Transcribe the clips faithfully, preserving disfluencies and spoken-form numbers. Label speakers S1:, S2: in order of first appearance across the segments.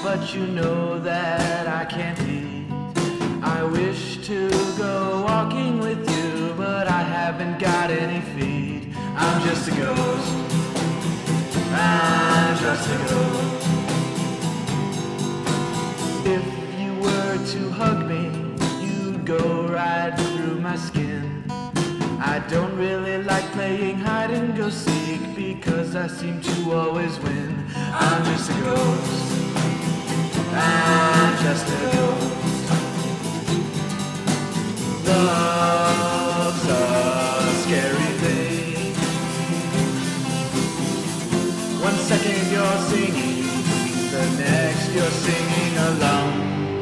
S1: but you know that I can't eat. I wish to go walking with you, but I haven't got any feet. I'm just a ghost. I'm just a ghost. If you were to hug me, you'd go right through my skin. I don't really like playing hide and go seek because I seem to always win. I'm just a ghost. I'm just a ghost. Love's a scary thing. One second you're singing, the next you're singing alone.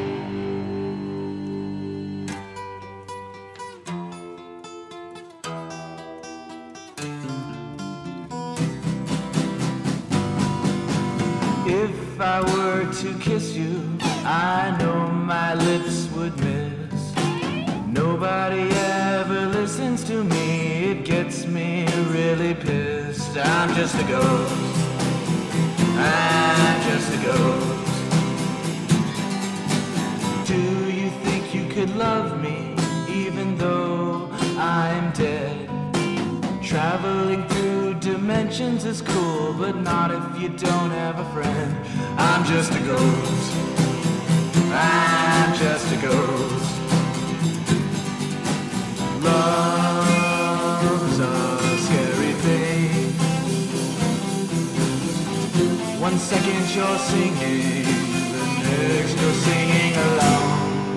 S1: If I were to kiss you, I know my lips would miss. Nobody ever listens to me, it gets me really pissed. I'm just a ghost. I'm just a ghost. Do you think you could love me even though I'm dead? Traveling through dimensions is cool, but not if you don't have a friend. I'm just a ghost. I'm just a ghost. Love's a scary thing. One second you're singing, the next you're singing alone.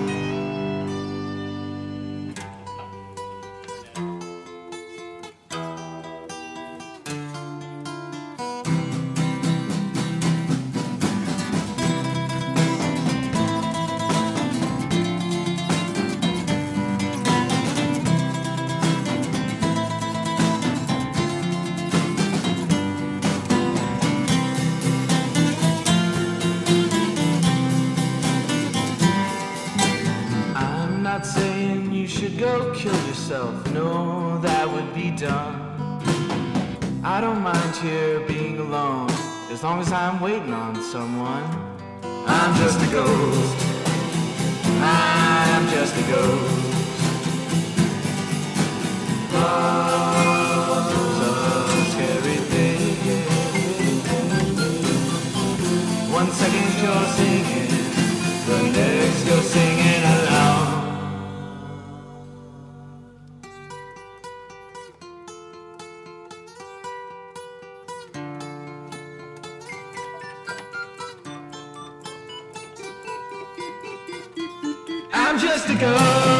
S1: Not saying you should go kill yourself, no, that would be dumb. I don't mind here being alone, as long as I'm waiting on someone. I'm just a ghost. I'm just a ghost. Love's a scary thing. One second you're singing, the next you're singing alone. I'm just a ghost.